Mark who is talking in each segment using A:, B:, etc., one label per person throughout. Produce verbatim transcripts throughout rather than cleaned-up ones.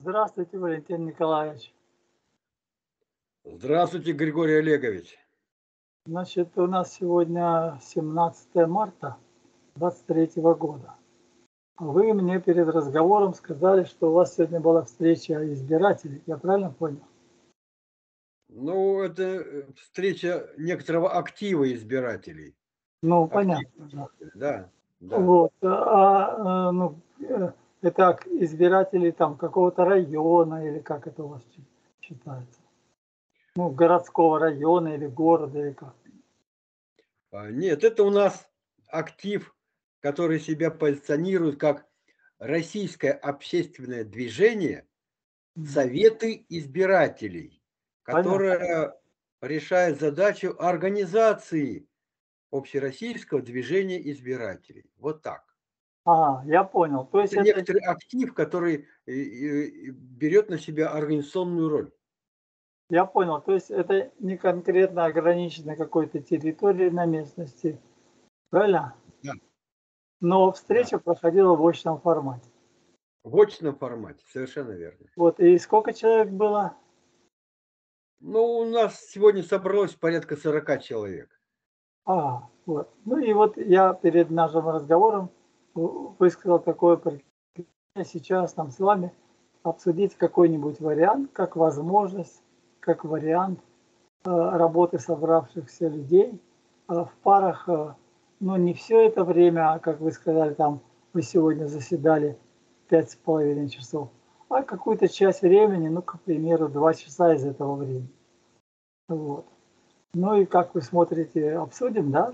A: Здравствуйте, Валентин Николаевич.
B: Здравствуйте, Григорий Олегович.
A: Значит, у нас сегодня семнадцатое марта двадцать третьего года. Вы мне перед разговором сказали, что у вас сегодня была встреча избирателей. Я правильно понял?
B: Ну, это э, встреча некоторого актива избирателей.
A: Ну,
B: Актив,
A: понятно, да.
B: да, да.
A: Вот. А, а, ну, э, это к- избиратели там какого-то района или как это у вас чи- считается? Ну, городского района или города или как?
B: А, Нет, это у нас актив, который себя позиционирует как российское общественное движение
A: М,
B: Советы избирателей,
A: Понятно.
B: которое решает задачу организации общероссийского движения избирателей. Вот так.
A: А, я понял. То есть
B: Это
A: это
B: некоторый актив, который э, э, берет на себя организационную роль.
A: Я понял. То есть это не конкретно ограничено какой-то территорией на местности, правильно?
B: Да,
A: Но
B: да.
A: встреча проходила в очном формате.
B: В очном формате, совершенно верно.
A: Вот, и сколько человек было?
B: Ну, у нас сегодня собралось порядка сорока человек.
A: А, вот. Ну и вот я перед нашим разговором в- высказал такое предложение сейчас нам с вами обсудить какой-нибудь вариант, как возможность, как вариант э, работы собравшихся людей э, в парах, э, но не все это время, а, как вы сказали, там вы сегодня заседали пять с половиной часов, а какую-то часть времени, ну, к примеру, два часа из этого времени. Вот. Ну и как вы смотрите, обсудим, да?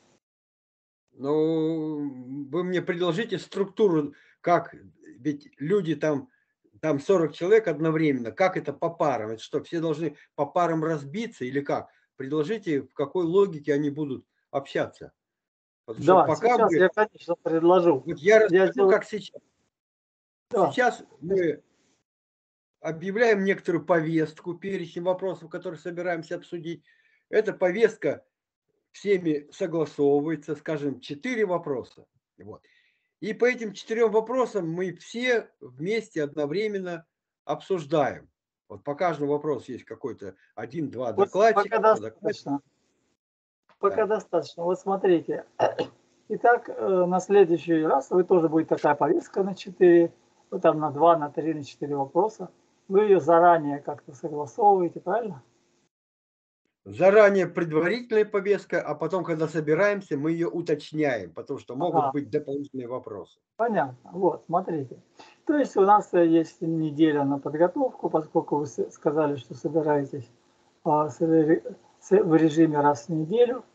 B: Ну, вы мне предложите структуру, как, ведь люди там, там сорок человек одновременно, как это по парам? Это что, все должны по парам разбиться или как? Предложите, в какой логике они будут общаться. Потому что
A: Да,
B: пока
A: сейчас
B: мы,
A: я, конечно, предложу.
B: вот я
A: Я
B: расскажу,
A: сделаю,
B: как сейчас.
A: да,
B: Сейчас мы объявляем некоторую повестку, перечень вопросов, которые собираемся обсудить. Эта повестка всеми согласовывается, скажем, четыре вопроса. Вот. И по этим четырем вопросам мы все вместе одновременно обсуждаем. Вот по каждому вопросу есть какой-то один-два
A: вот
B: докладчика,
A: пока
B: докладчик.
A: достаточно. Пока
B: Да.
A: достаточно. Вот смотрите. Итак, э, на следующий раз вы тоже будет такая повестка на четыре, вот там на два, на три, на четыре вопроса. Вы ее заранее как-то согласовываете, правильно?
B: Заранее предварительная повестка, а потом, когда собираемся, мы ее уточняем, потому что могут
A: Ага,
B: быть дополнительные вопросы.
A: понятно. Вот, смотрите. То есть у нас э, есть неделя на подготовку, поскольку вы с- сказали, что собираетесь а, с ре- с- в режиме раз в неделю.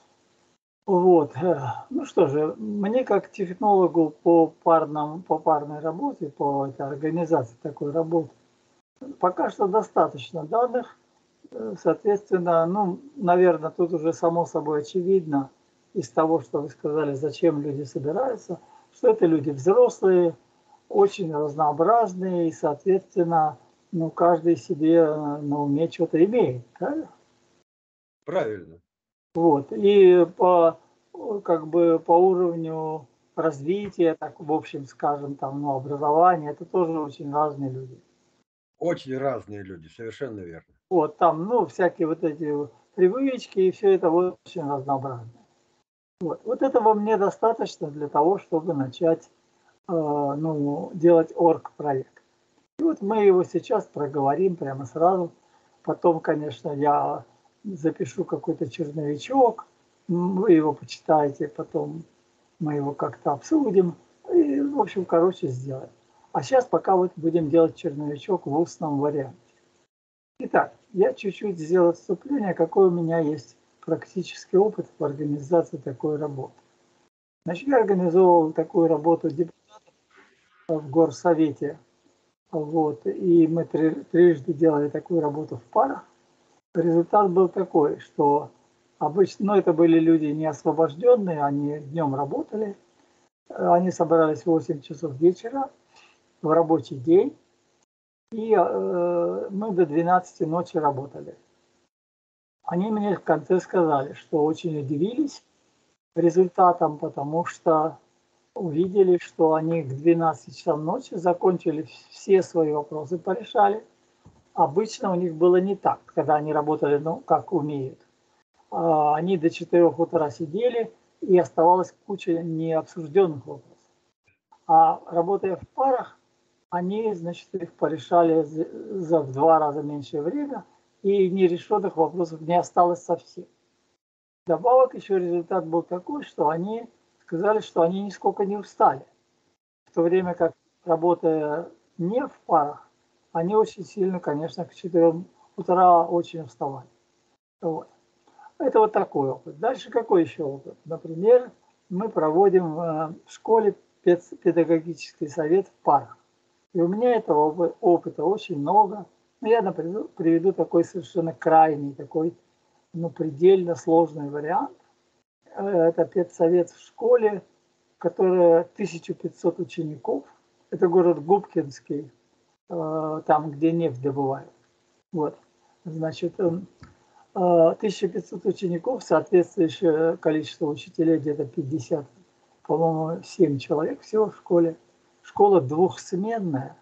A: Вот. э, Ну что же, мне как технологу по парному, по парной работе, по этой организации такой работы, пока что достаточно данных. Э, Соответственно, ну, наверное, тут уже само собой очевидно из того, что вы сказали, зачем люди собираются, что это люди взрослые, очень разнообразные, и, соответственно, ну, каждый себе э, на уме что-то имеет, правильно?
B: Правильно.
A: Вот. И по, э, как бы по уровню развития, так в общем, скажем, там, ну, образования, это тоже очень разные люди.
B: Очень разные люди, совершенно верно.
A: Вот там, ну, всякие вот эти вот привычки и все это вот очень разнообразно. Вот. Вот этого мне достаточно для того, чтобы начать, э, ну, делать орг-проект. И вот мы его сейчас проговорим прямо сразу. Потом, конечно, я запишу какой-то черновичок, м, вы его почитаете, потом мы его как-то обсудим и, в общем, короче, сделаем. А сейчас пока вот будем делать черновичок в устном варианте. Итак, я чуть-чуть сделал отступление, какой у меня есть практический опыт в организации такой работы. Значит, я организовывал такую работу в горсовете, вот, и мы три- трижды делали такую работу в парах. Результат был такой, что обычно, ну, это были люди не освобожденные, они днем работали, они собирались в восемь часов вечера в рабочий день, и э, мы до двенадцати ночи работали. Они мне в конце сказали, что очень удивились результатом, потому что увидели, что они к двенадцати часам ночи закончили все свои вопросы, порешали. Обычно у них было не так, когда они работали, ну, как умеют. Они до четырёх утра сидели, и оставалась куча необсужденных вопросов. А работая в парах, они, значит, их порешали за в два раза меньшее время, и нерешенных вопросов не осталось совсем. Добавок еще результат был такой, что они сказали, что они нисколько не устали. В то время как, работая не в парах, они очень сильно, конечно, к четырем утра очень уставали. Вот. Это вот такой опыт. Дальше какой еще опыт? Например, мы проводим в школе педагогический совет в парах. И у меня этого опыта очень много. Но я, например, приведу такой совершенно крайний, такой, ну, предельно сложный вариант. Это педсовет в школе, которая тысяча пятьсот учеников. Это город Губкинский, там, где нефть добывают. Вот. Значит, тысяча пятьсот учеников, соответствующее количество учителей где-то пятьдесят, по-моему, семь человек всего в школе. Школа двухсменная.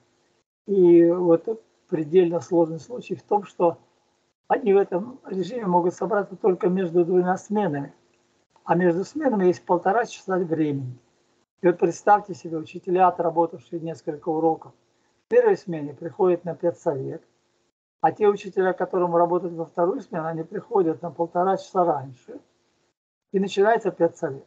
A: И вот предельно сложный случай в том, что они в этом режиме могут собраться только между двумя сменами. А между сменами есть полтора часа времени. И вот представьте себе, учителя, отработавшие несколько уроков, в первой смене приходят на педсовет, а те учителя, которым работают во вторую смену, они приходят на полтора часа раньше, и начинается педсовет.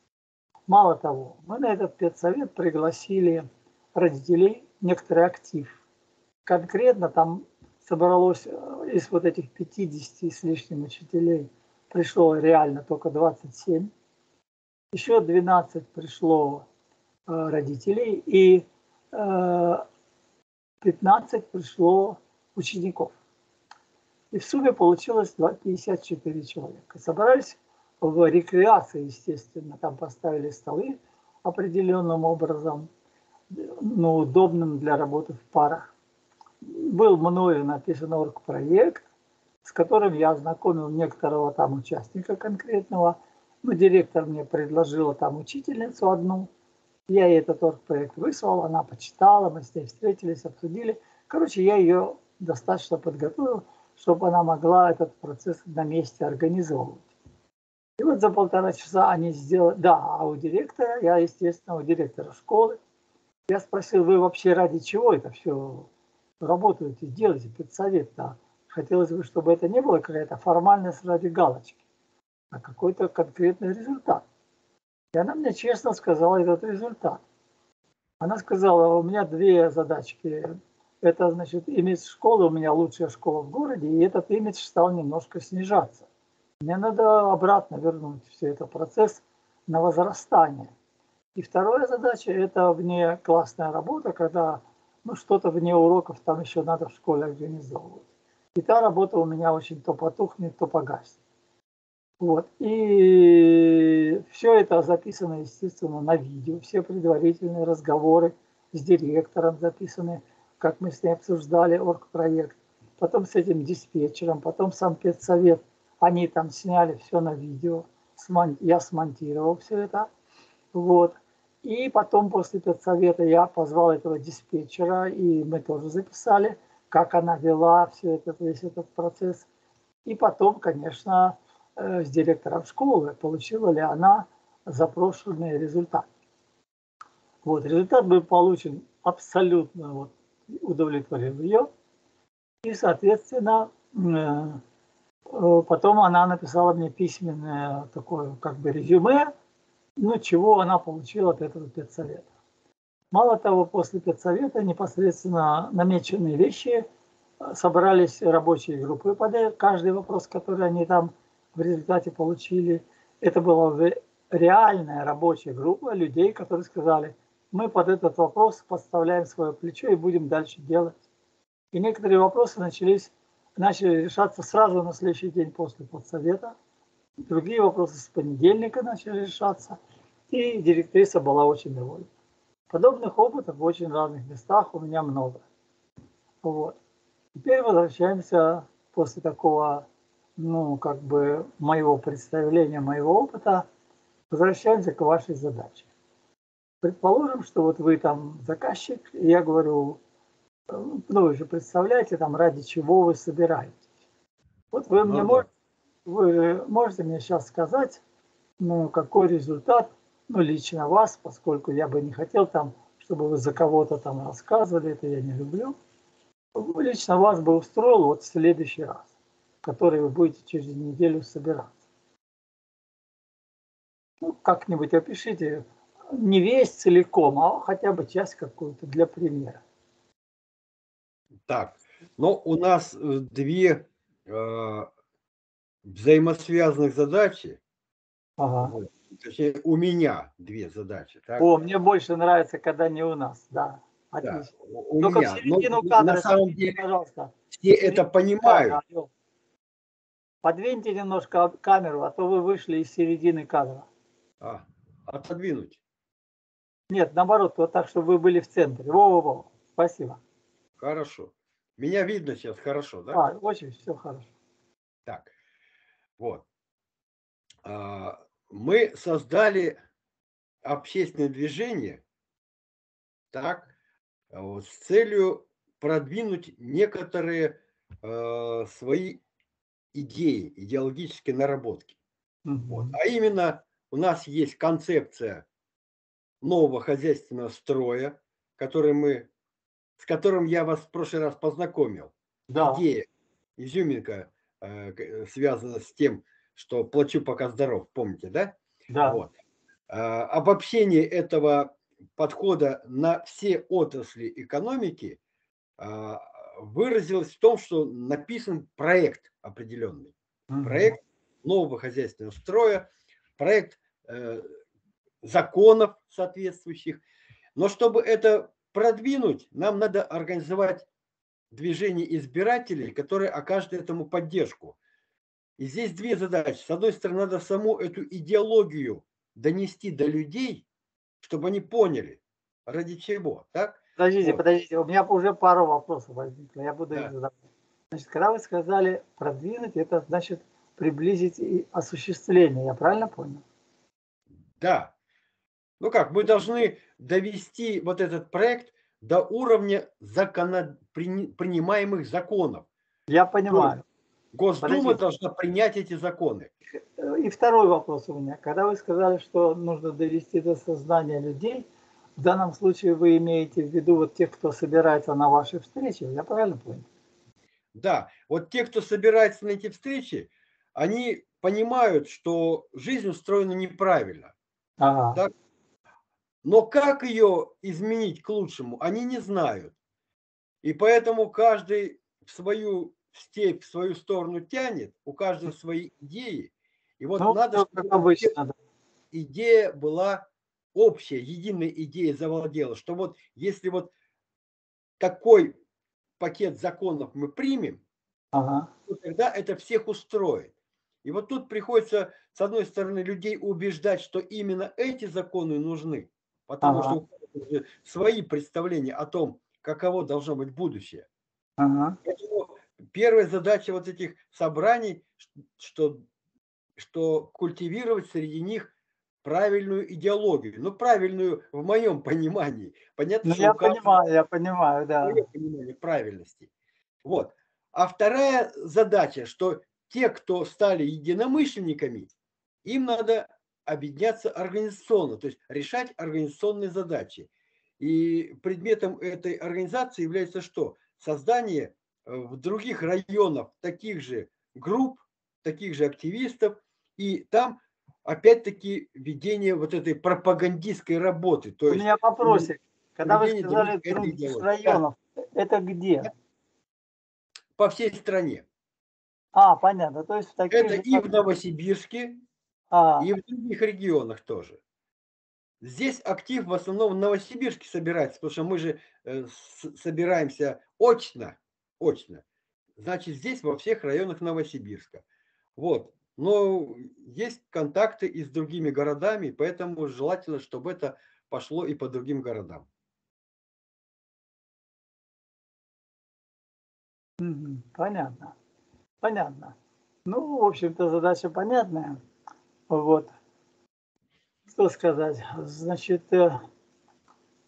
A: Мало того, мы на этот педсовет пригласили родителей, некоторый актив. Конкретно там собралось из вот этих пятидесяти с лишним учителей, пришло реально только двадцать семь. Еще двенадцать пришло э, родителей, и э, пятнадцать пришло учеников. И в сумме получилось пятьдесят четыре человека. Собрались в рекреации, естественно, там поставили столы определенным образом, ну, удобным для работы в парах. Был мною написан оргпроект, с которым я ознакомил некоторого там участника конкретного. Ну, директор мне предложила там учительницу одну. Я ей этот оргпроект выслал, она почитала, мы с ней встретились, обсудили. Короче, я ее достаточно подготовил, чтобы она могла этот процесс на месте организовывать. И вот за полтора часа они сделали... Да, а у директора, я, естественно, у директора школы, я спросил, вы вообще ради чего это все работаете, делаете, педсовет-то? Хотелось бы, чтобы это не было какая-то формальность ради галочки, а какой-то конкретный результат. И она мне честно сказала этот результат. Она сказала, у меня две задачки. Это, значит, имидж школы, у меня лучшая школа в городе, и этот имидж стал немножко снижаться. Мне надо обратно вернуть все это процесс на возрастание. И вторая задача – это вне классная работа, когда, ну, что-то вне уроков там еще надо в школе организовывать. И та работа у меня очень то потухнет, то погаснет. Вот. И все это записано, естественно, на видео. Все предварительные разговоры с директором записаны, как мы с ней обсуждали оргпроект. Потом с этим диспетчером, потом сам педсовет. Они там сняли все на видео. Я смонтировал все это. Вот. И потом после педсовета я позвал этого диспетчера, и мы тоже записали, как она вела все это, весь этот процесс. И потом, конечно, с директором школы, получила ли она запрошенный результат. Вот, результат был получен абсолютно, вот, удовлетворил ее. И, соответственно, потом она написала мне письменное такое, как бы, резюме, ну, чего она получила от этого педсовета. Мало того, после педсовета непосредственно намеченные вещи, собрались рабочие группы под каждый вопрос, который они там в результате получили. Это была реальная рабочая группа людей, которые сказали, мы под этот вопрос подставляем свое плечо и будем дальше делать. И некоторые вопросы начались, начали решаться сразу на следующий день после подсовета. Другие вопросы с понедельника начали решаться. И директриса была очень довольна. Подобных опытов в очень разных местах у меня много. Вот. Теперь возвращаемся после такого, ну, как бы, моего представления, моего опыта, возвращаемся к вашей задаче. предположим, что вот вы там заказчик, и я говорю, э, ну вы же представляете, там ради чего вы собираетесь. Вот вы мне
B: Ну да.
A: можете, вы можете мне сейчас сказать, ну какой результат, ну лично вас, поскольку я бы не хотел там, чтобы вы за кого-то там рассказывали, это я не люблю. Лично вас бы устроил вот в следующий раз, который вы будете через неделю собираться. Ну, как-нибудь опишите, не весь целиком, а хотя бы часть какую-то для примера.
B: Так, но у нас э, две э, взаимосвязанных задачи.
A: Ага.
B: Вот. Точнее, у меня две задачи. Так?
A: О, мне больше нравится, когда не у нас, да,
B: Да,
A: отлично.
B: у у
A: Только в
B: меня. Но
A: середину
B: на
A: кадра
B: самом
A: сидите,
B: деле
A: пожалуйста.
B: все
A: В
B: это
A: середине кадра,
B: понимают.
A: алло. Подвиньте немножко камеру, а то вы вышли из середины кадра.
B: А, отодвинуть.
A: Нет, наоборот, вот так, чтобы вы были в центре. Во-во-во, спасибо.
B: Хорошо. Меня видно сейчас хорошо, да?
A: А, очень все хорошо.
B: Так, вот. А, Мы создали общественное движение, так, а вот, с целью продвинуть некоторые э, свои идеи, идеологические наработки. Вот.
A: Мгм.
B: А именно, у нас есть концепция нового хозяйственного строя, который мы, с которым я вас в прошлый раз познакомил.
A: Да,
B: Идея, изюминка э, к- э, связана с тем, что плачу, пока здоров, помните, да?
A: да.
B: Вот. А, Обобщение этого подхода на все отрасли экономики а, выразилось в том, что написан проект определенный.
A: Мгм.
B: Проект нового хозяйственного строя, проект э, законов соответствующих. Но чтобы это продвинуть, нам надо организовать движение избирателей, которые окажут этому поддержку. И здесь две задачи. С одной стороны, надо саму эту идеологию донести до людей, чтобы они поняли, ради чего. Так?
A: Подождите,
B: Вот.
A: подождите, у меня уже пару вопросов возникло, я буду их
B: Да.
A: задавать. Значит, когда вы сказали продвинуть, это значит приблизить и осуществление, я правильно понял?
B: Да. Ну как, мы должны довести вот этот проект до уровня законо... прини- принимаемых законов.
A: Я
B: То есть
A: понимаю.
B: Госдума
A: Подождите.
B: должна принять эти законы.
A: Э, И второй вопрос у меня. Когда вы сказали, что нужно довести до сознания людей, в данном случае вы имеете в виду вот тех, кто собирается на ваши встречи, я правильно понял?
B: Да, вот те, кто собирается на эти встречи, они понимают, что жизнь устроена неправильно.
A: Ага.
B: Так? Но как ее изменить к лучшему, они не знают. И поэтому каждый в свою степь, в свою сторону тянет, у каждого свои идеи. И вот
A: Ну,
B: надо,
A: все как
B: чтобы эта
A: обычно, да.
B: идея была общая, единая идея завладела, что вот если вот такой пакет законов мы примем,
A: Ага.
B: то тогда это всех устроит. И вот тут приходится, с одной стороны, людей убеждать, что именно эти законы нужны, потому
A: Ага.
B: что у каждого же свои представления о том, каково должно быть будущее.
A: Ага.
B: Поэтому первая задача вот этих собраний, что, что культивировать среди них правильную идеологию. Ну, правильную в моем понимании. Понятно,
A: Ну,
B: что
A: я
B: у каждого
A: понимаю, я понимаю,
B: свое
A: да.
B: понимание правильности. Вот. А вторая задача, что те, кто стали единомышленниками, им надо объединяться организационно, то есть решать организационные задачи. И предметом этой организации является что? Создание э, в других районах таких же групп, таких же активистов, и там опять-таки ведение вот этой пропагандистской работы, то
A: У
B: есть
A: меня вопросик. Когда вы
B: проведение для них
A: сказали
B: этой
A: других
B: идеологии. Да,
A: районов, это где?
B: по всей стране.
A: А, понятно. То есть в таких
B: Это
A: же,
B: и
A: как...
B: в Новосибирске,
A: А,
B: и в других регионах тоже. Здесь актив в основном в Новосибирске собирается, потому что мы же э, с- собираемся очно, очно. Значит, здесь во всех районах Новосибирска. Вот. Но есть контакты и с другими городами, поэтому желательно, чтобы это пошло и по другим городам.
A: мгм, понятно. Понятно. Ну, в общем-то, задача понятная. Вот. Что сказать? Значит, э,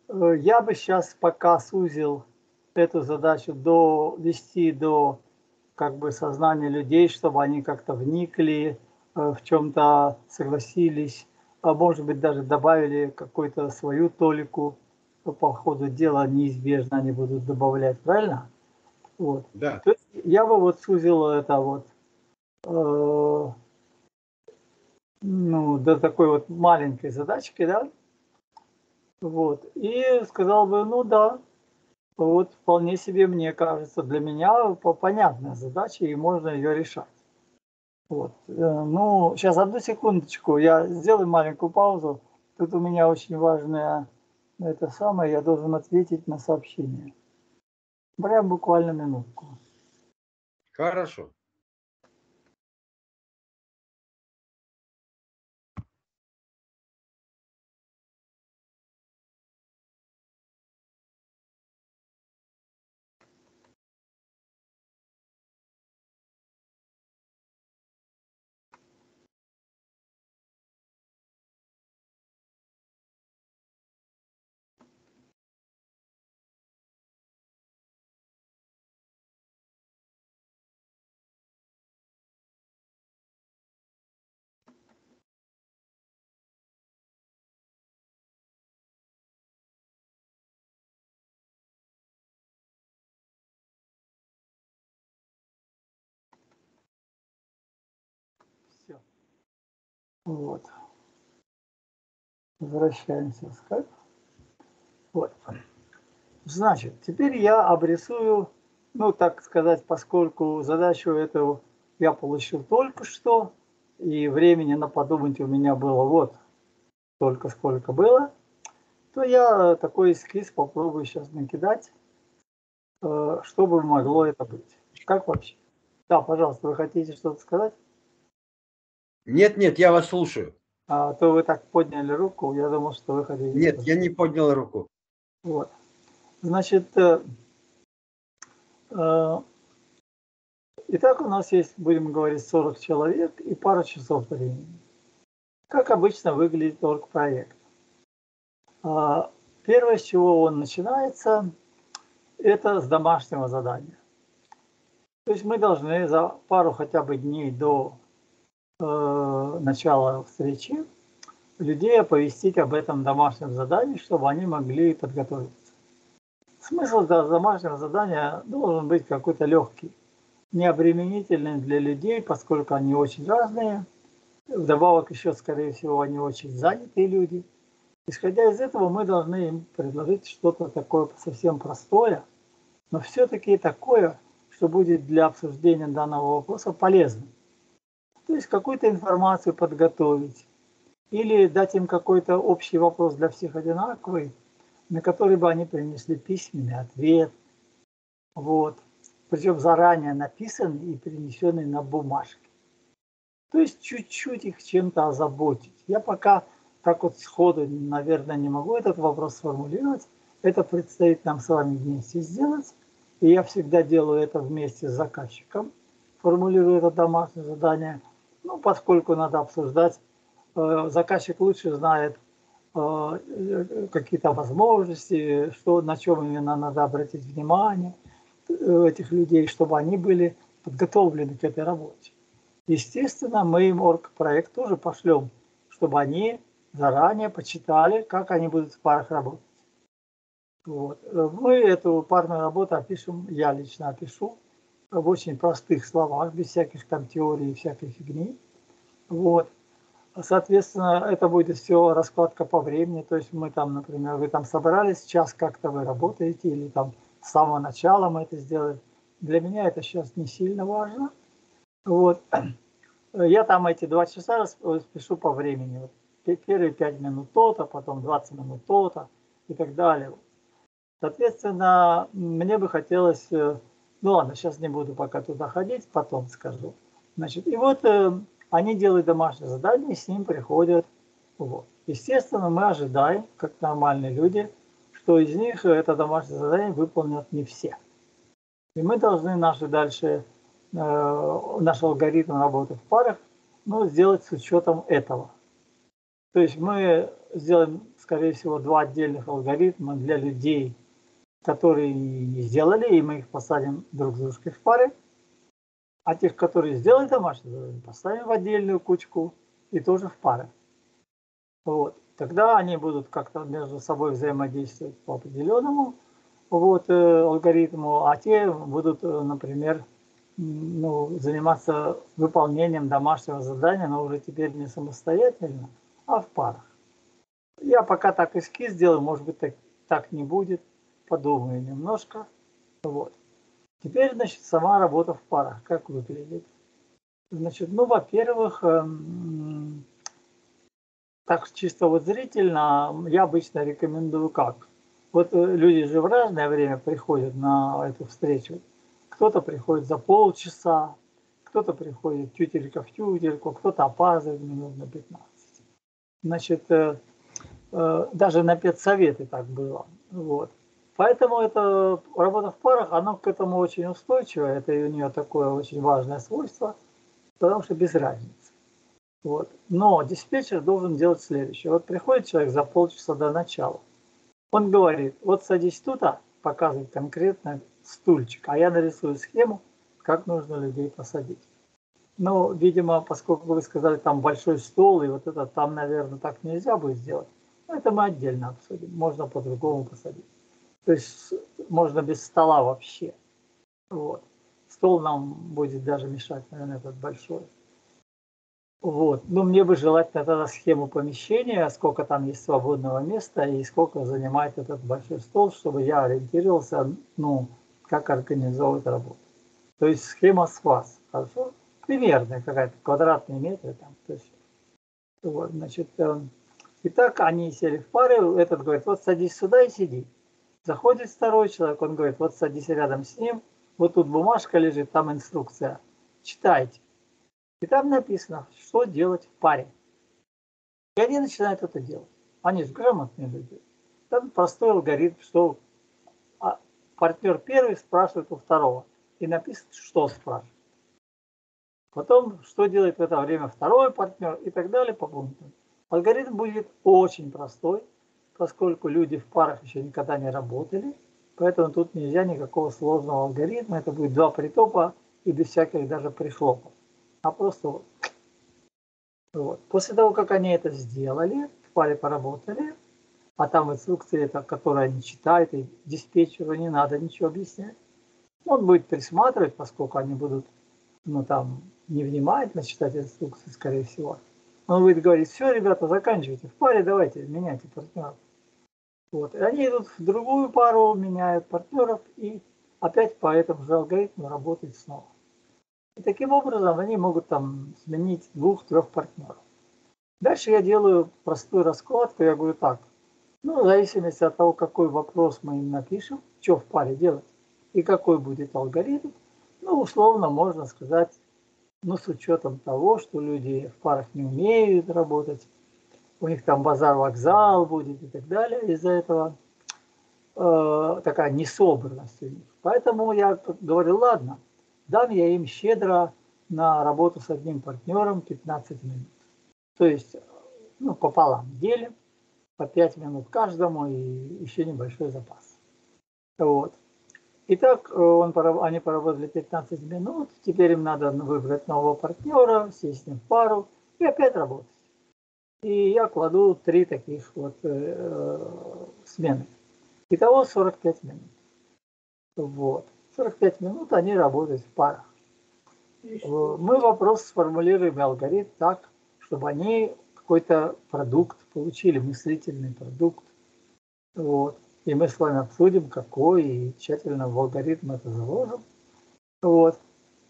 A: Я бы сейчас пока сузил эту задачу до вести до как бы сознания людей, чтобы они как-то вникли, в чем-то согласились, а может быть даже добавили какую-то свою толику, по ходу дела неизбежно они будут добавлять, правильно? Вот.
B: Да.
A: То есть я бы вот сузил это вот э, ну, до такой вот маленькой задачки, да, вот, и сказал бы, ну да, вот вполне себе, мне кажется, для меня понятная задача, и можно ее решать. Вот. Ну, сейчас одну секундочку, я сделаю маленькую паузу. Тут у меня очень важное, это самое, я должен ответить на сообщение. Прям буквально минутку.
B: Хорошо.
A: Все. Вот. Возвращаемся в скайп. Вот. Значит, теперь я обрисую, ну, так сказать, поскольку задачу эту я получил только что, и времени на подумать у меня было вот только сколько было, то я такой эскиз попробую сейчас накидать, чтобы могло это быть. Как вообще? Да, пожалуйста, вы хотите что-то сказать?
B: Нет, нет, я вас слушаю.
A: А то вы так подняли руку, я думал, что вы хотите
B: Нет,
A: сказать.
B: я не поднял руку.
A: Вот. Значит, э, э, итак, у нас есть, будем говорить, сорок человек и пара часов времени. Как обычно выглядит оргпроект? А, первое, с чего он начинается, это с домашнего задания. То есть мы должны за пару хотя бы дней до э, начала встречи людей оповестить об этом домашнем задании, чтобы они могли подготовиться. Смысл домашнего задания должен быть какой-то легкий, необременительный для людей, поскольку они очень разные. Вдобавок еще, скорее всего, они очень занятые люди. Исходя из этого, мы должны им предложить что-то такое совсем простое, но все-таки такое, что будет для обсуждения данного вопроса полезным. То есть какую-то информацию подготовить или дать им какой-то общий вопрос для всех одинаковый, на который бы они принесли письменный ответ. Вот. Причем заранее написанный и перенесенный на бумажке. То есть чуть-чуть их чем-то озаботить. Я пока так вот сходу, наверное, не могу этот вопрос сформулировать. Это предстоит нам с вами вместе сделать. И я всегда делаю это вместе с заказчиком. Формулирую это домашнее задание. Ну, поскольку надо обсуждать, заказчик лучше знает какие-то возможности, что, на чем именно надо обратить внимание этих людей, чтобы они были подготовлены к этой работе. Естественно, мы им оргпроект тоже пошлем, чтобы они заранее почитали, как они будут в парах работать. Вот. Мы эту парную работу опишем, я лично опишу, в очень простых словах, без всяких там теорий и всякой фигни. Вот. Соответственно, это будет все раскладка по времени, то есть мы там, например, вы там собрались, час как-то вы работаете, или там с самого начала мы это сделаем. Для меня это сейчас не сильно важно. Вот. Я там эти два часа распишу по времени. Вот первые пять минут то-то, потом двадцать минут то-то и так далее. Соответственно, мне бы хотелось... Ну ладно, сейчас не буду пока туда ходить, потом скажу. Значит, и вот э, они делают домашнее задание, с ним приходят. Вот. Естественно, мы ожидаем, как нормальные люди, что из них это домашнее задание выполнят не все. И мы должны наши дальше, э, наш алгоритм работы в парах, ну, сделать с учетом этого. То есть мы сделаем скорее всего, два отдельных алгоритма для людей, которые не сделали, и мы их посадим друг с дружкой в пары. А тех, которые сделали домашнее задание, поставим в отдельную кучку и тоже в пары. Вот. Тогда они будут как-то между собой взаимодействовать по определенному вот, алгоритму, а те будут, например, ну, заниматься выполнением домашнего задания, но уже теперь не самостоятельно, а в парах. Я пока так эскиз сделаю, может быть, так, так не будет, подумаю немножко. Вот. Теперь, значит, сама работа в парах, как выглядит. Значит, ну, во-первых, эм, так чисто вот зрительно, я обычно рекомендую как. Вот люди же в разное время приходят на эту встречу. Кто-то приходит за полчаса, кто-то приходит тютелька в тютельку, кто-то опаздывает минут на пятнадцать. Значит, э, э, даже на педсоветы так было. Вот. Поэтому эта работа в парах, она к этому очень устойчивая. Это у нее такое очень важное свойство, потому что без разницы. Вот. Но диспетчер должен делать следующее. Вот приходит человек за полчаса до начала. Он говорит, вот садись тут, а показывает конкретно стульчик, а я нарисую схему, как нужно людей посадить. Но, видимо, поскольку вы сказали, там большой стол, и вот это там, наверное, так нельзя будет сделать. Но это мы отдельно обсудим. Можно по-другому посадить. То есть можно без стола вообще. Вот. Стол нам будет даже мешать, наверное, этот большой. Вот. Но мне бы желательно тогда схему помещения, сколько там есть свободного места и сколько занимает этот большой стол, чтобы я ориентировался, ну, как организовывать работу. То есть схема с вас, хорошо? Примерная какая-то, квадратные метры там. То есть, вот, значит, э, итак, они сели в пары, этот говорит, вот садись сюда и сиди. Заходит второй человек, он говорит, вот садись рядом с ним, вот тут бумажка лежит, там инструкция, читайте. И там написано, что делать в паре. И они начинают это делать. Они же грамотные люди. Там простой алгоритм, что партнер первый спрашивает у второго. И написано, что спрашивает. Потом, что делает в это время второй партнер и так далее по пунктам. Алгоритм будет очень простой, поскольку люди в парах еще никогда не работали. Поэтому тут нельзя никакого сложного алгоритма. Это будет два притопа и без всяких даже прихлопов. А просто вот. Вот. После того, как они это сделали, в паре поработали, а там инструкции, это, которые они читают, и диспетчеру не надо ничего объяснять. Он будет присматривать, поскольку они будут, ну, там, невнимательно читать инструкции, скорее всего. Он будет говорить, все, ребята, заканчивайте в паре, давайте, меняйте партнеров. Вот. И они идут в другую пару, меняют партнеров, и опять по этому же алгоритму работают снова. И таким образом они могут там сменить двух-трех партнеров. Дальше я делаю простую раскладку, я говорю так, ну, в зависимости от того, какой вопрос мы им напишем, что в паре делать, и какой будет алгоритм, ну, условно можно сказать, ну, с учетом того, что люди в парах не умеют работать, у них там базар-вокзал будет и так далее, из-за этого э, такая несобранность у них. Поэтому я говорю, ладно, дам я им щедро на работу с одним партнером пятнадцать минут. То есть, ну, пополам делим, по пять минут каждому и еще небольшой запас. Вот. Итак, он, они поработали пятнадцать минут, теперь им надо выбрать нового партнера, сесть с ним в пару и опять работать. И я кладу три таких вот э, смены. Итого сорок пять минут. Вот. сорок пять минут они работают в парах. Мы вопрос сформулируем, алгоритм так, чтобы они какой-то продукт получили, мыслительный продукт. Вот. И мы с вами обсудим, какой, и тщательно в алгоритм это заложим. Вот.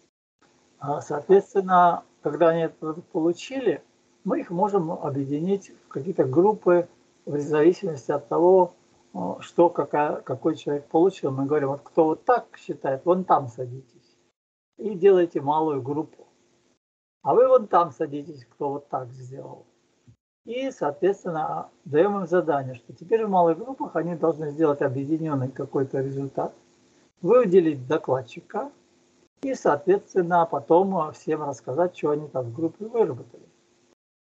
A: Соответственно, когда они этот продукт получили, мы их можем объединить в какие-то группы в зависимости от того, что какая, какой человек получил. Мы говорим, вот кто вот так считает, вон там садитесь. И делайте малую группу. А вы вон там садитесь, кто вот так сделал. И, соответственно, даем им задание, что теперь в малых группах они должны сделать объединенный какой-то результат, выделить докладчика и, соответственно, потом всем рассказать, что они там в группе выработали.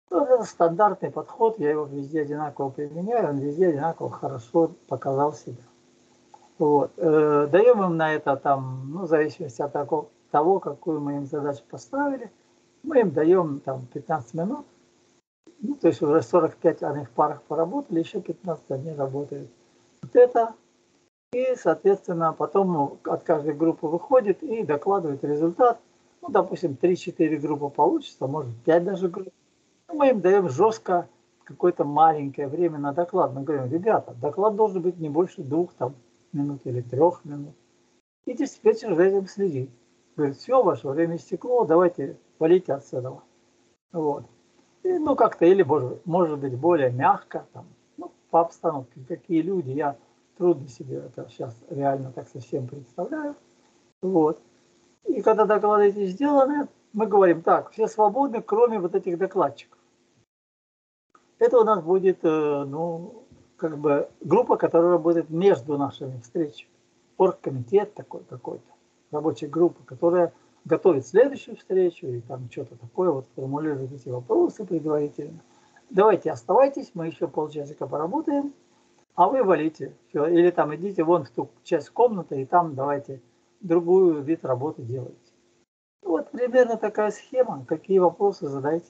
A: Ну, это стандартный подход, я его везде одинаково применяю, он везде одинаково хорошо показал себя. Вот. Э, даем им на это там, ну, в зависимости от того, того, какую мы им задачу поставили, мы им даем там пятнадцать минут, ну, то есть уже сорок пять они в парах поработали, еще пятнадцать они работают. Вот это, и, соответственно, потом ну, от каждой группы выходит и докладывает результат. Ну, допустим, три-четыре группы получится, может пять даже групп. Ну, мы им даем жестко какое-то маленькое время на доклад. Мы говорим, ребята, доклад должен быть не больше двух там, минут или трех минут. И диспетчер за этим следит. Говорит, все, ваше время истекло, давайте валите отсюда. Вот. И, ну, как-то, или, может, может быть, более мягко, там, ну, по обстановке, какие люди, я трудно себе это сейчас реально так совсем представляю. Вот. И когда доклады эти сделаны, мы говорим, так, все свободны, кроме вот этих докладчиков. Это у нас будет, ну, как бы группа, которая работает между нашими встречами. Оргкомитет такой какой-то, рабочая группа, которая готовит следующую встречу и там что-то такое, вот формулирует эти вопросы предварительно. Давайте оставайтесь, мы еще полчасика поработаем, а вы валите. Все. Или там идите вон в ту часть комнаты и там давайте другую вид работы делайте. Вот примерно такая схема. Какие вопросы задайте?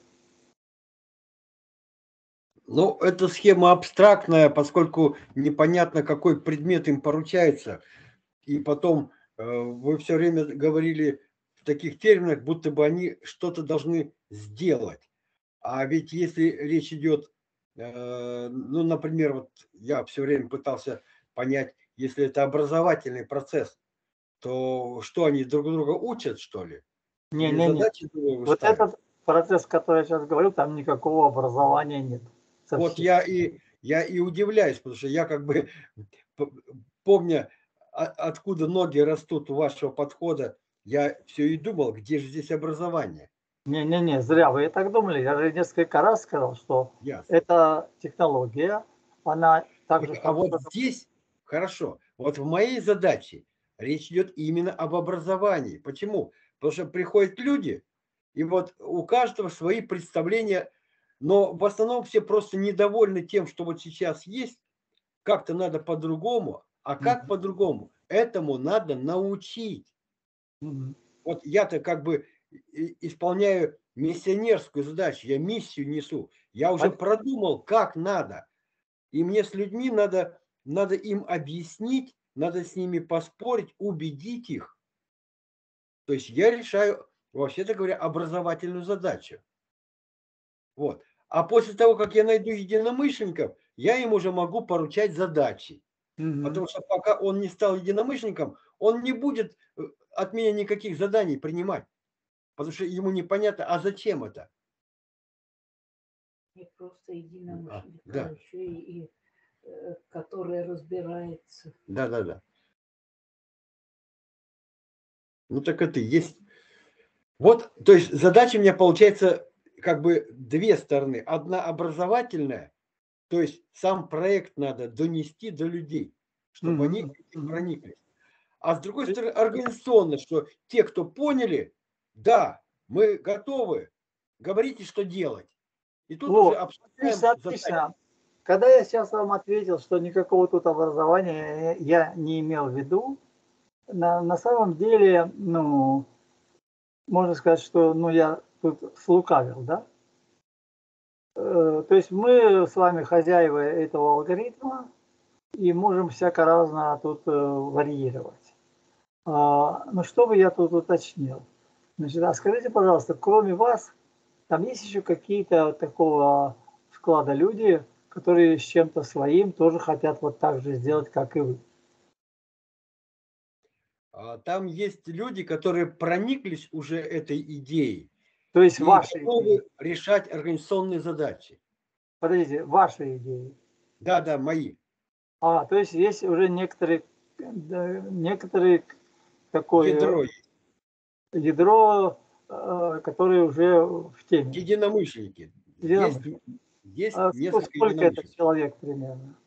B: Ну, эта схема абстрактная, поскольку непонятно, какой предмет им поручается. И потом э, вы все время говорили в таких терминах, будто бы они что-то должны сделать. А ведь если речь идет, э, ну, например, вот я все время пытался понять, если это образовательный процесс, то что они друг друга учат, что ли? Или
A: Не-не-не.
B: задачи новые
A: Вот
B: ставят?
A: этот процесс, который я сейчас говорю, там никакого образования нет.
B: Вот
A: Совсем.
B: я и, я и удивляюсь, потому что я как бы, помня, откуда ноги растут у вашего подхода, я все и думал, где же здесь образование?
A: Не-не-не, зря вы и так думали. Я же несколько раз сказал, что
B: Ясно.
A: это технология, она
B: Так,
A: также
B: а
A: как...
B: вот здесь, хорошо, вот в моей задаче речь идет именно об образовании. Почему? Потому что приходят люди, и вот у каждого свои представления, но в основном все просто недовольны тем, что вот сейчас есть, как-то надо по-другому, а как
A: Мгм.
B: по-другому? Этому надо научить.
A: Мгм.
B: Вот я-то как бы исполняю миссионерскую задачу, я миссию несу. Я уже
A: Пон-
B: продумал, как надо. И мне с людьми надо, надо им объяснить, надо с ними поспорить, убедить их. То есть я решаю, вообще-то говоря, образовательную задачу. Вот. А после того, как я найду единомышленников, я им уже могу поручать задачи.
A: Мгм.
B: Потому что пока он не стал единомышленником, он не будет э, от меня никаких заданий принимать. Потому что ему непонятно, а зачем это?
C: Не просто
B: А,
C: единомышленник, а
B: да,
C: еще и, и э, который разбирается.
B: да, да, да. Ну так это и есть. Вот, то есть задача у меня получается как бы две стороны. Одна образовательная, то есть сам проект надо донести до людей, чтобы они
A: Мгм.
B: этим
A: Мгм.
B: прониклись. А с другой стороны, организационно, что те, кто поняли, да, мы готовы, говорите, что делать. И тут уже
A: Вот,
B: обсуждаем
A: отлично,
B: задачи.
A: отлично. Когда я сейчас вам ответил, что никакого тут образования я не имел в виду, на, на самом деле, ну, можно сказать, что ну, я тут слукавил, да? Э, То есть мы с вами хозяева этого алгоритма и можем всяко разно тут э, варьировать. А, ну, что бы я тут уточнил? Значит, а скажите, пожалуйста, кроме вас, там есть еще какие-то такого склада люди, которые с чем-то своим тоже хотят вот так же сделать, как и вы?
B: А там есть люди, которые прониклись уже этой идеей
A: То есть
B: и
A: ваши идеи.
B: готовы решать организационные задачи.
A: Подождите, ваши идеи.
B: Да, да, мои.
A: А, то есть есть уже некоторые, да, некоторые такое
B: Ядро есть.
A: ядро, э, которое уже в теме.
B: Единомышленники. Есть,
A: Единомышленники.
B: есть
A: А ск-
B: несколько
A: сколько это
B: единомышленников.
A: человек примерно?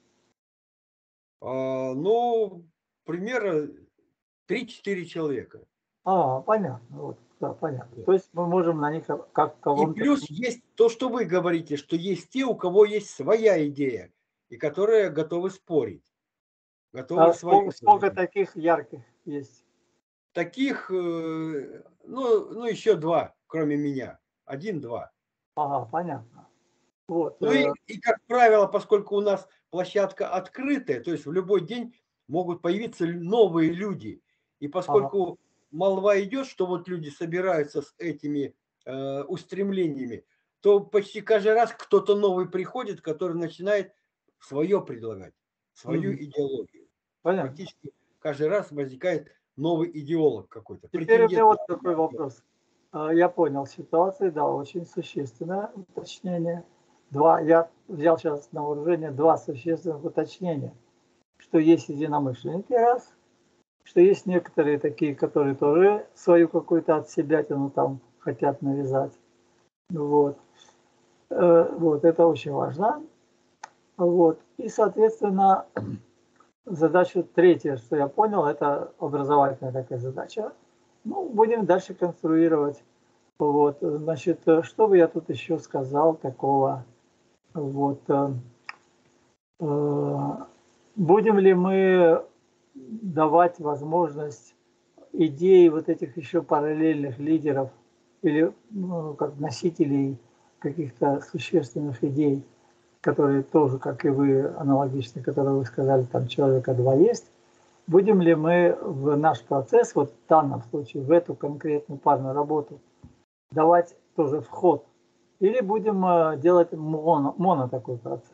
B: А, ну, примерно три-четыре человека.
A: А, понятно. Вот. Да, понятно.
B: Вот.
A: То есть мы можем на них как
B: И
A: кого-то...
B: плюс есть то, что вы говорите, что есть те, у кого есть своя идея, и которые готовы спорить, готовы
A: А
B: свою
A: сколько, сколько
B: предложить.
A: таких ярких есть?
B: Таких, э, ну, ну, еще два, кроме меня. Один-два.
A: Ага, понятно. Вот.
B: Ну
A: э,
B: и, и, как правило, поскольку у нас площадка открытая, то есть в любой день могут появиться лю- новые люди. И
A: ага.
B: поскольку молва идет, что вот люди собираются с этими э, устремлениями, то почти каждый раз кто-то новый приходит, который начинает свое предлагать, свою
A: Мгм.
B: идеологию.
A: Понятно.
B: Практически каждый раз возникает новый идеолог какой-то,
A: Теперь у меня
B: претендент на
A: вот такой вопрос. А, Я понял ситуацию, да, очень существенное уточнение. Два, я взял сейчас на вооружение два существенных уточнения, что есть единомышленники, раз, что есть некоторые такие, которые тоже свою какую-то от себя там хотят навязать. Вот. Э, Вот, это очень важно. Вот. И, соответственно, задача третья, что я понял, это образовательная такая задача. Ну, будем дальше конструировать. Вот, значит, э, что бы я тут еще сказал такого? Вот, э, э, будем ли мы давать возможность идеи вот этих еще параллельных лидеров или ну, как носителей каких-то существенных идей, которые тоже, как и вы, аналогичны, которые вы сказали, там человека два есть, будем ли мы в наш процесс, вот в данном случае, в эту конкретную парную работу, давать тоже вход, или будем э, делать моно, моно такой процесс?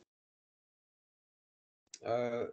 B: Э,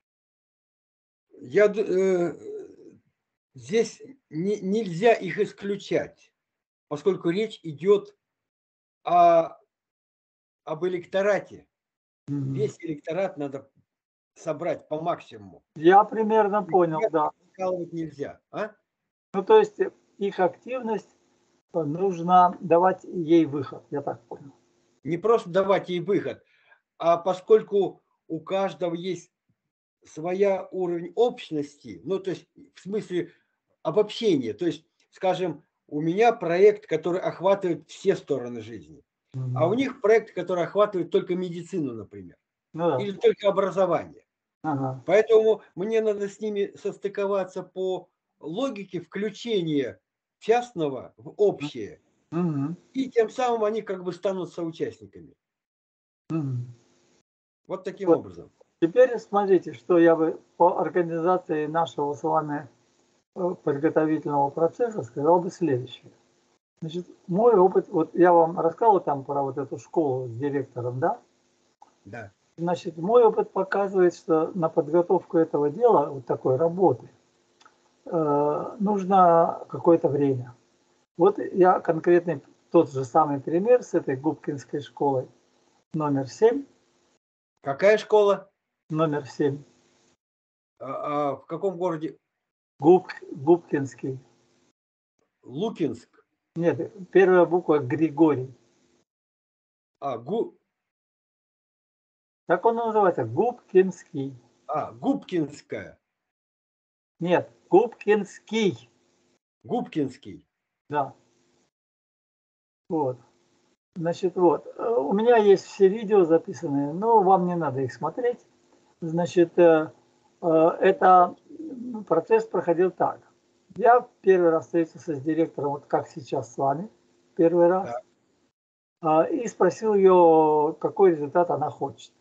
B: Я, д- э, здесь не- нельзя их исключать, поскольку речь идет о, об электорате.
A: Мгм.
B: Весь электорат надо собрать по максимуму.
A: Я примерно понял,
B: Ребят
A: да.
B: прикалывать нельзя. А?
A: Ну, то есть э, их активность э, нужно давать ей выход, я так понял.
B: Не просто давать ей выход, а поскольку у каждого есть своя уровень общности, ну, то есть в смысле обобщения, то есть, скажем, у меня проект, который охватывает все стороны жизни, а у
A: Мгм.
B: них проект, который охватывает только медицину, например,
A: Ну да.
B: или только образование.
A: Ага.
B: Поэтому мне надо с ними состыковаться по логике включения частного в общее,
A: Мгм.
B: и тем самым они как бы станут соучастниками.
A: Мгм.
B: Вот таким
A: Вот.
B: образом.
A: Теперь смотрите, что я бы по организации нашего с вами э, подготовительного процесса сказал бы следующее. Значит, мой опыт, вот я вам рассказывал там про вот эту школу с директором, да?
B: Да.
A: Значит, мой опыт показывает, что на подготовку этого дела, вот такой работы, э, нужно какое-то время. Вот я конкретный тот же самый пример с этой Губкинской школой номер семь,
B: Какая школа?
A: номер семь,
B: А, а в каком городе?
A: Губ, Губкинский.
B: Лукинск.
A: Нет, первая буква Григорий.
B: А, Гу,
A: Как он называется? Губкинский.
B: а, Губкинская.
A: Нет, Губкинский.
B: Губкинский.
A: Да, вот. Значит, вот. э, У меня есть все видео записанные, но вам не надо их смотреть. Значит, э, э, это м, процесс проходил так. Я первый раз встретился с директором, вот как сейчас с вами, первый раз,
B: Так.
A: а, и спросил ее, какой результат она хочет.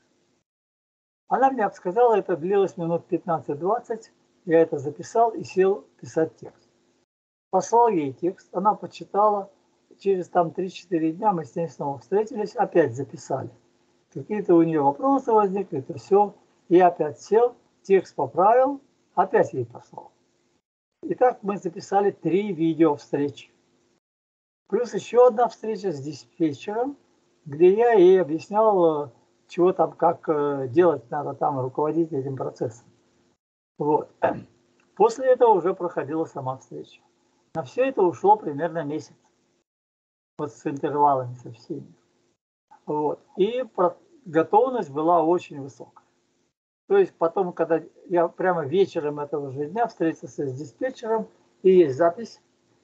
A: Она мне сказала, это длилось минут пятнадцать-двадцать. Я это записал и сел писать текст. Послал ей текст, она почитала. Через там три-четыре дня мы с ней снова встретились, опять записали. Какие-то у нее вопросы возникли, это все. Я опять сел, текст поправил, опять ей послал. И так мы записали три видео встречи. Плюс еще одна встреча с диспетчером, где я ей объяснял, чего там, как э, делать надо там, руководить этим процессом. Вот. После этого уже проходила сама встреча. На все это ушло примерно месяц. Вот с интервалами со всеми. Вот. И готовность была очень высокая. То есть потом, когда я прямо вечером этого же дня встретился с диспетчером, и есть запись,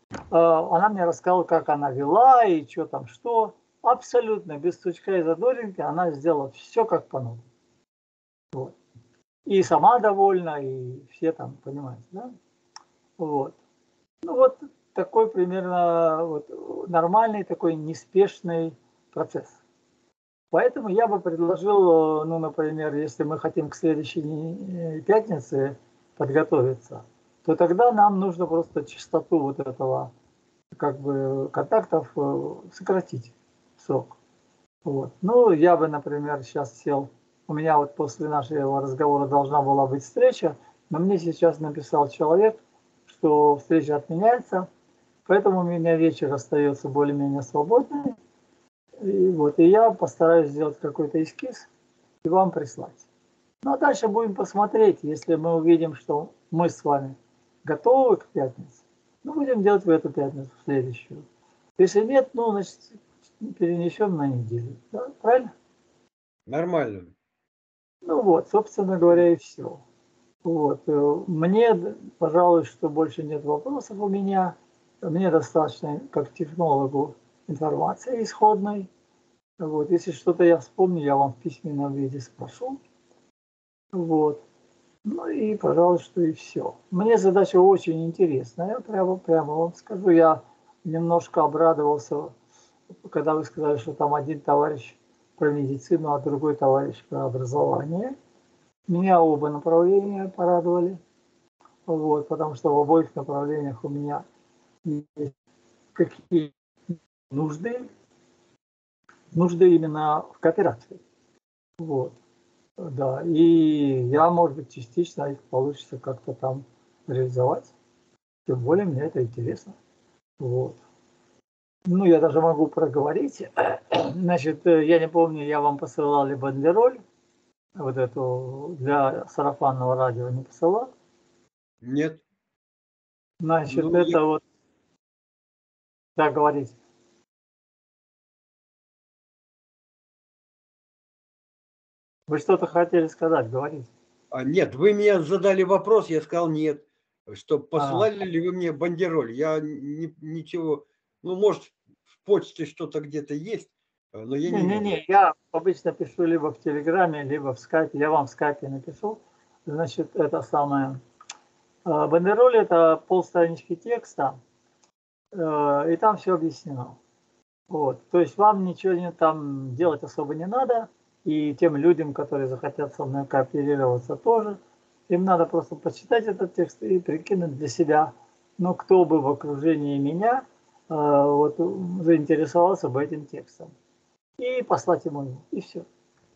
A: Она мне рассказала, как она вела и что там, что. Абсолютно без сучка и задоринки она сделала все как по новому. Вот. И сама довольна, и все там, понимаете, да? Вот. Ну вот такой примерно вот, нормальный такой неспешный процесс. Поэтому я бы предложил, ну, например, если мы хотим к следующей пятнице подготовиться, то тогда нам нужно просто частоту вот этого как бы контактов сократить срок. Вот. Ну, я бы, например, сейчас сел, у меня вот после нашего разговора должна была быть встреча, но мне сейчас написал человек, что встреча отменяется, поэтому у меня вечер остается более-менее свободный. И, вот, и я постараюсь сделать какой-то эскиз и вам прислать. Ну, а дальше будем посмотреть, если мы увидим, что мы с вами готовы к пятнице, ну, будем делать в эту пятницу, в следующую. Если нет, ну, значит, перенесем на неделю. Да? Правильно?
B: Нормально.
A: Ну вот, собственно говоря, и все. Вот. Мне, пожалуй, что больше нет вопросов у меня. Мне достаточно, как технологу, информации исходной. Вот. Если что-то я вспомню, я вам в письменном виде спрошу. Вот. Ну и, пожалуй, что и все. Мне задача очень интересная, прямо, прямо вам скажу. Я немножко обрадовался, когда вы сказали, что там один товарищ про медицину, а другой товарищ про образование. Меня оба направления порадовали, вот, потому что в обоих направлениях у меня есть какие нужды, нужды именно в кооперации. Вот, да, и я, может быть, частично их получится как-то там реализовать. Тем более мне это интересно. Вот. Ну, я даже могу проговорить. Значит, я не помню, я вам посылал ли бандероль, вот эту для сарафанного радио не посылал.
B: Нет.
A: Значит,
B: Ну,
A: это
B: я...
A: вот, да, говорите. Вы что-то хотели сказать, говорите.
B: А, нет, вы мне задали вопрос, я сказал нет. Что
A: А,
B: посылали ли вы мне бандероль? Я ни- ничего, ну, может, в почте что-то где-то есть, но я не видел.
A: не-не-не, я обычно пишу либо в Телеграме, либо в Скайпе. Я вам в Скайпе напишу. Значит, это самое. э, Бандероль – это полстранички текста, э, и там все объяснено. Вот. То есть вам ничего не, там делать особо не надо, и тем людям, которые захотят со мной кооперироваться, тоже. Им надо просто почитать этот текст и прикинуть для себя, ну, кто бы в окружении меня э, вот, заинтересовался бы этим текстом. И послать ему, и все.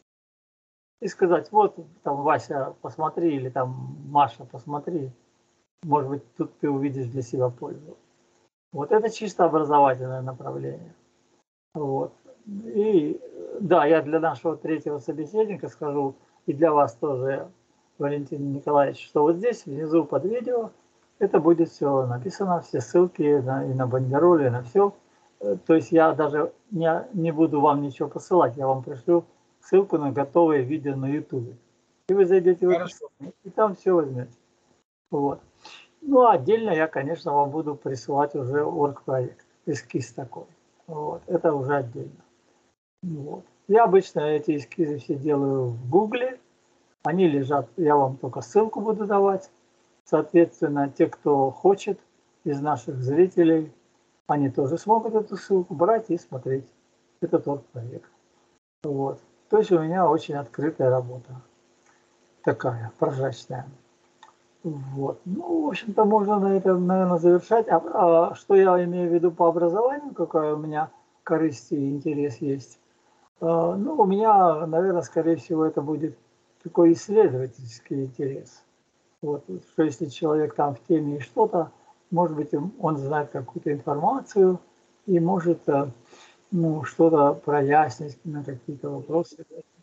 A: И сказать, вот, там, Вася, посмотри, или там, Маша, посмотри, может быть, тут ты увидишь для себя пользу. Вот это чисто образовательное направление. Вот. И да, я для нашего третьего собеседника скажу, и для вас тоже, Валентин Николаевич, что вот здесь внизу под видео это будет все написано, все ссылки на, и на бандероль, и на все. То есть я даже не, не буду вам ничего посылать, я вам пришлю ссылку на готовое видео на YouTube. И вы зайдете в эту ссылку, и там все возьмете. Вот. Ну, а отдельно я, конечно, вам буду присылать уже оргпроект, эскиз такой. Вот. Это уже отдельно. Вот. Я обычно эти эскизы все делаю в Гугле. Они лежат, я вам только ссылку буду давать. Соответственно, те, кто хочет из наших зрителей, они тоже смогут эту ссылку брать и смотреть. Это тот проект. Вот. То есть у меня очень открытая работа. Такая, прозрачная. Вот. Ну, в общем-то, можно на этом, наверное, завершать. А, а что я имею в виду по образованию, какая у меня корысть и интерес есть? А, ну, у меня, наверное, скорее всего, это будет такой исследовательский интерес. Вот, что если человек там в теме и что-то, может быть, он знает какую-то информацию и может ну, что-то прояснить на какие-то вопросы.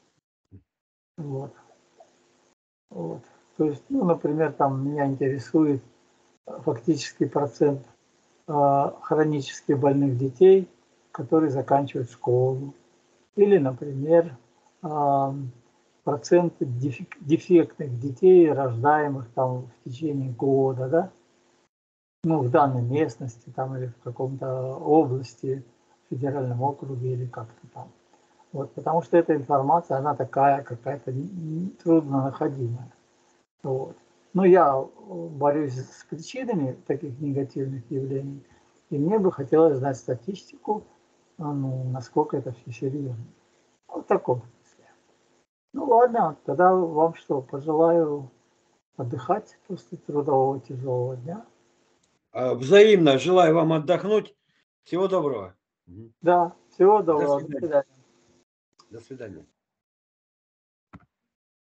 A: Вот. Вот. То есть, ну, например, там меня интересует фактический процент э, хронически больных детей, которые заканчивают школу. Или, например, э, процент дефектных детей, рождаемых там в течение года, да? ну, в данной местности там или в каком-то области, федеральном округе или как-то там. Вот, потому что эта информация, она такая какая-то трудно находимая. Вот. Но я борюсь с причинами таких негативных явлений, и мне бы хотелось знать статистику, ну, насколько это все серьезно. Вот в таком смысле. Ну ладно, тогда вам что, пожелаю отдыхать после трудового тяжелого дня.
B: Взаимно желаю вам отдохнуть. Всего доброго.
A: Да, всего
B: До
A: доброго, до
B: свидания.
A: свидания.
B: До свидания.